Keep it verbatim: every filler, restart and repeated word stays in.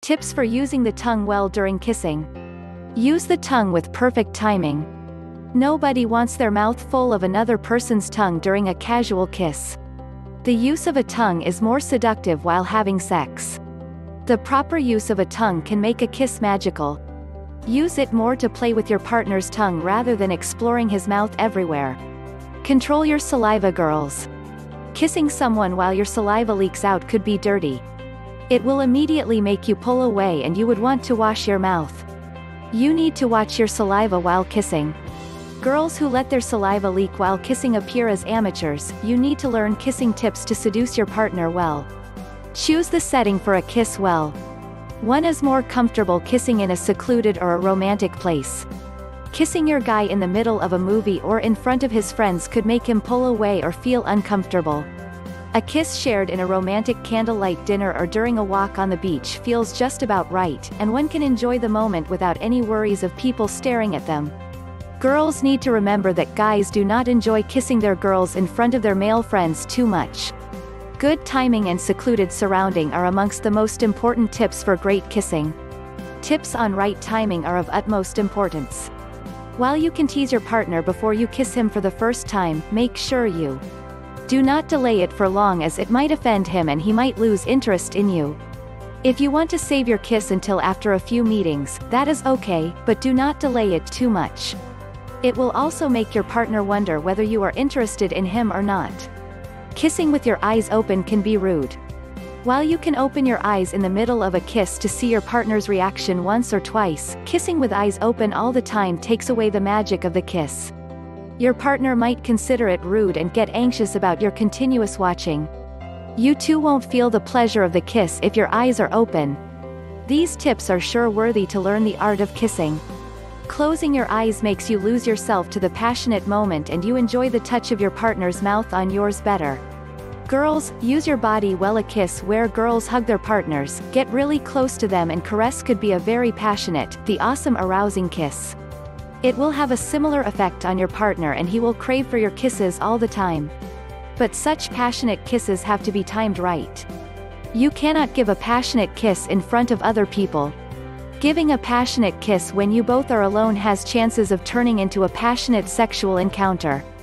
Tips for using the tongue well during kissing. Use the tongue with perfect timing. Nobody wants their mouth full of another person's tongue during a casual kiss. The use of a tongue is more seductive while having sex. The proper use of a tongue can make a kiss magical. Use it more to play with your partner's tongue rather than exploring his mouth everywhere. Control your saliva, girls. Kissing someone while your saliva leaks out could be dirty. It will immediately make you pull away and you would want to wash your mouth. You need to watch your saliva while kissing. Girls who let their saliva leak while kissing appear as amateurs. You need to learn kissing tips to seduce your partner well. Choose the setting for a kiss well. One is more comfortable kissing in a secluded or a romantic place. Kissing your guy in the middle of a movie or in front of his friends could make him pull away or feel uncomfortable. A kiss shared in a romantic candlelight dinner or during a walk on the beach feels just about right, and one can enjoy the moment without any worries of people staring at them. Girls need to remember that guys do not enjoy kissing their girls in front of their male friends too much. Good timing and secluded surrounding are amongst the most important tips for great kissing. Tips on right timing are of utmost importance. While you can tease your partner before you kiss him for the first time, make sure you do not delay it for long, as it might offend him and he might lose interest in you. If you want to save your kiss until after a few meetings, that is okay, but do not delay it too much. It will also make your partner wonder whether you are interested in him or not. Kissing with your eyes open can be rude. While you can open your eyes in the middle of a kiss to see your partner's reaction once or twice, kissing with eyes open all the time takes away the magic of the kiss. Your partner might consider it rude and get anxious about your continuous watching. You too won't feel the pleasure of the kiss if your eyes are open. These tips are sure worthy to learn the art of kissing. Closing your eyes makes you lose yourself to the passionate moment and you enjoy the touch of your partner's mouth on yours better. Girls, use your body well. A kiss where girls hug their partners, get really close to them and caress could be a very passionate, the awesome arousing kiss. It will have a similar effect on your partner and he will crave for your kisses all the time. But such passionate kisses have to be timed right. You cannot give a passionate kiss in front of other people. Giving a passionate kiss when you both are alone has chances of turning into a passionate sexual encounter.